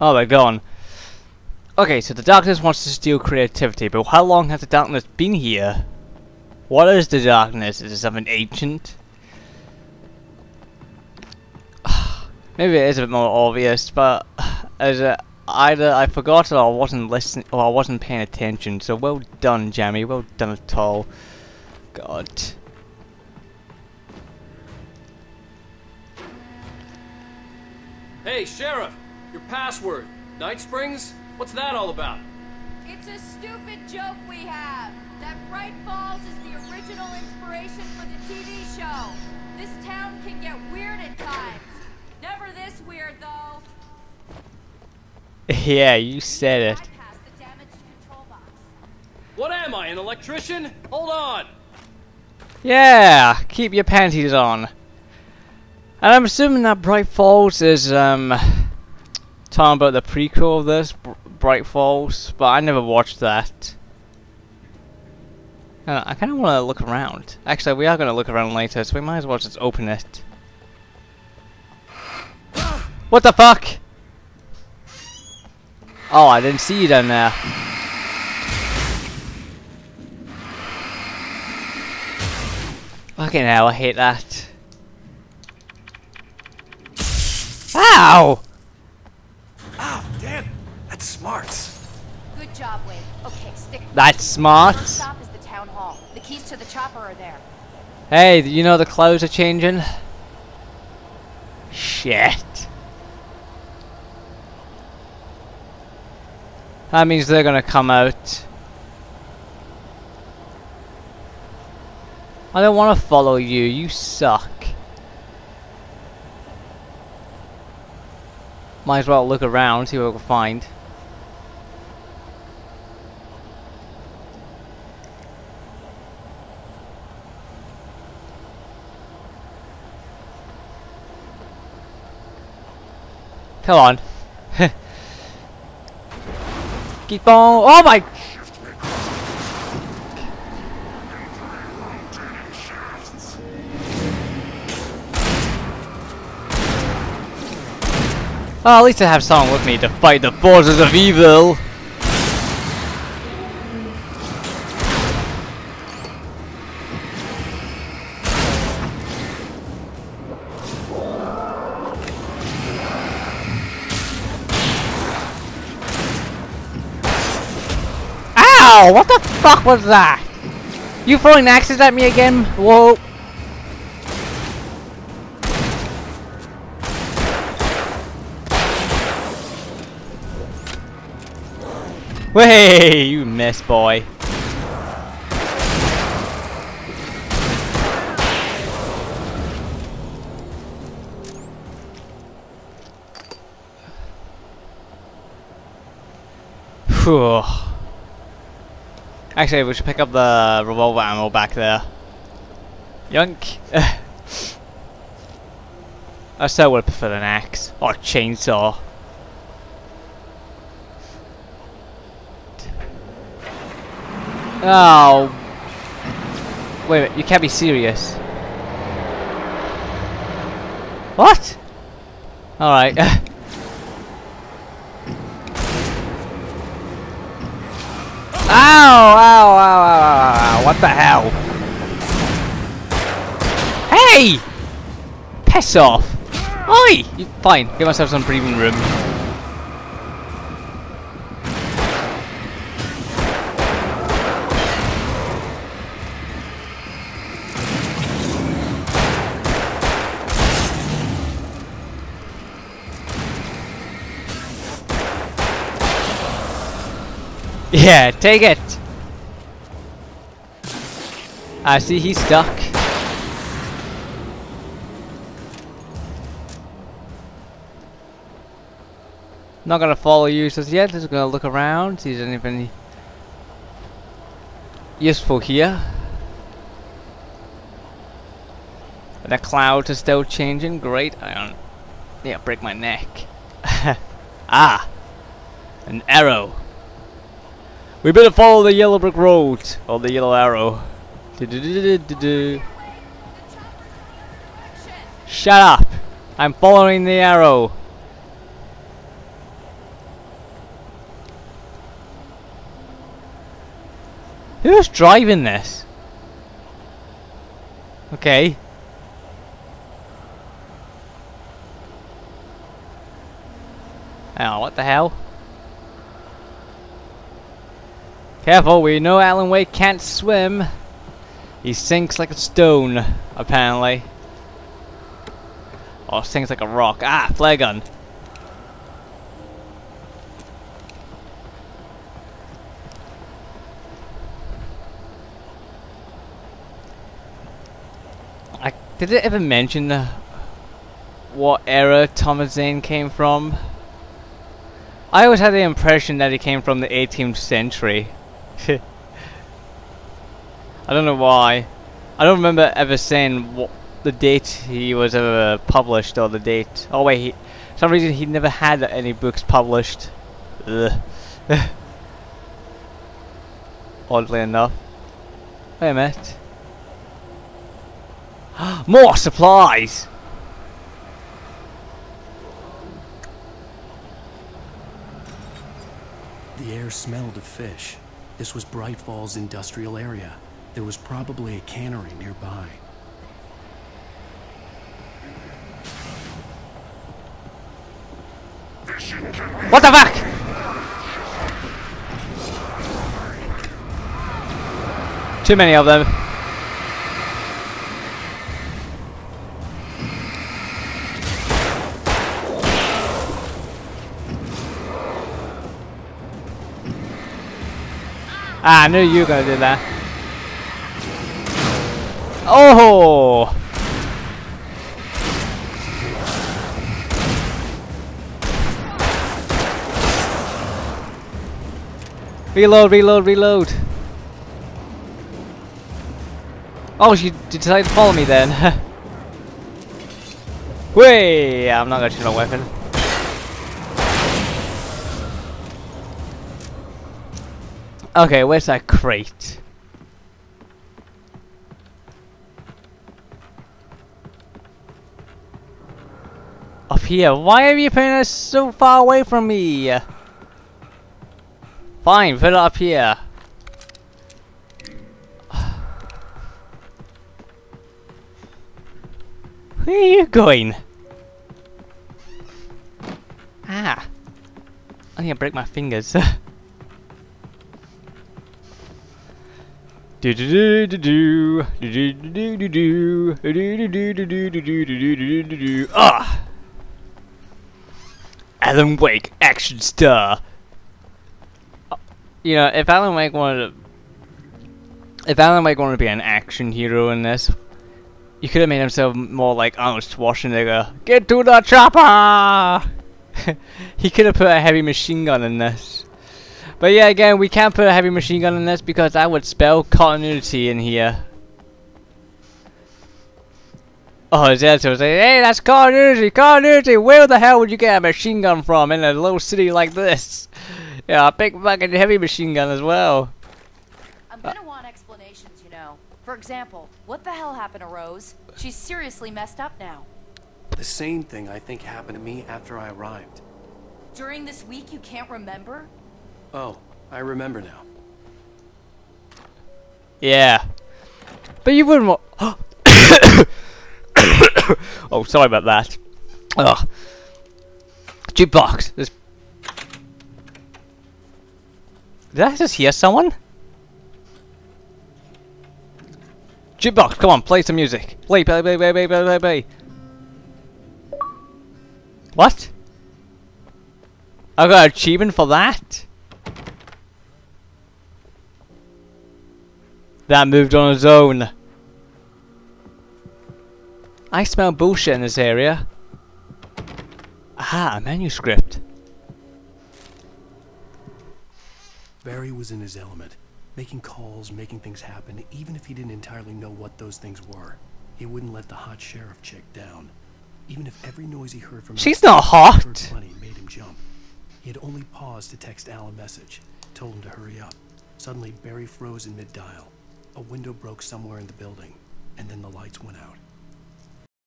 Oh, they're gone. Okay, so the darkness wants to steal creativity, but how long has the darkness been here? What is the darkness? Is it something ancient? Maybe it is a bit more obvious, but either I forgot or I wasn't listening or I wasn't paying attention. So well done, Jamie. Well done at all. God. Hey, Sheriff! Your password. Night Springs? What's that all about? It's a stupid joke we have. That Bright Falls is the original inspiration for the TV show. This town can get weird at times. Never this weird, though. Yeah, you said it. Bypass the damaged control box. What am I, an electrician? Hold on! Yeah, keep your panties on. And I'm assuming that Bright Falls is talking about the prequel of this, Bright Falls, but I never watched that. I kind of want to look around. Actually, we are going to look around later, so we might as well just open it. What the fuck? Oh, I didn't see you down there. Fucking hell, I hate that. Ow! Oh, damn. That's smart. Good job, Wade. Okay, stick. That's smart. First stop is the town hall. The keys to the chopper are there. Hey, you know the clothes are changing? Shit. That means they're gonna come out. I don't want to follow you. You suck. Might as well look around, see what we can find. Come on. Keep on. Oh my. Oh, at least I have someone with me to fight the forces of evil. Ow! What the fuck was that? You throwing axes at me again? Whoa. Way, you miss, boy. Whew. Actually, we should pick up the revolver ammo back there. Yunk. I still would prefer an axe or a chainsaw. Oh. Wait a minute, you can't be serious. What? Alright. Ow, ow, ow, ow, ow, what the hell? Hey! Piss off! Oi! Fine, give myself some breathing room. Yeah, take it! I see he's stuck. Not gonna follow you just yet, just gonna look around, see if there's anything useful here. The clouds are still changing, great. I don't... Yeah, break my neck. Ah! An arrow. We better follow the yellow brick road, or the yellow arrow. Shut up! I'm following the arrow. Who's driving this? Okay. Oh, what the hell? Careful, we know Alan Wake can't swim. He sinks like a stone, apparently. Or sinks like a rock. Ah, flare gun. Did it ever mention what era Thomas Zane came from? I always had the impression that he came from the 18th century. I don't know why. I don't remember ever saying what the date he was ever published or the date. Oh wait, for some reason he never had any books published. Ugh. Oddly enough. Wait a minute. More supplies! The air smelled of fish. This was Bright Falls industrial area. There was probably a cannery nearby. What the fuck? Too many of them. Ah, I knew you were gonna do that. Oh! Reload, reload, reload. Oh, she decided to follow me then. Whey! I'm not gonna shoot a weapon. Okay, where's that crate? Up here. Why are you putting us so far away from me? Fine, put it up here. Where are you going? Ah. I think I break my fingers. Ah! Alan Wake, action star. You know, if Alan Wake wanted to be an action hero in this, you could have made himself more like Arnold Schwarzenegger. Get to the chopper! He could have put a heavy machine gun in this. But yeah, again, we can't put a heavy machine gun in this because that would spell continuity in here. Oh, his answer was like, hey, that's continuity, continuity! Where the hell would you get a machine gun from in a little city like this? Yeah, a big fucking heavy machine gun as well. I'm gonna want explanations, you know. For example, what the hell happened to Rose? She's seriously messed up now. The same thing I think happened to me after I arrived. During this week, you can't remember? Oh, I remember now. Yeah. But you wouldn't want... Oh, sorry about that. Ugh. Jukebox. Did I just hear someone? Jukebox, come on, play some music. Play, play, play, play, play, play, play, play. What? I got an achievement for that? That moved on its own. I smell bullshit in this area. Ah, a manuscript. Barry was in his element, making calls, making things happen, even if he didn't entirely know what those things were. He wouldn't let the hot sheriff chick down. Even if every noise he heard from She's not hot. plenty made him jump. He had only paused to text Al a message, told him to hurry up. Suddenly, Barry froze in mid-dial. A window broke somewhere in the building, and then the lights went out.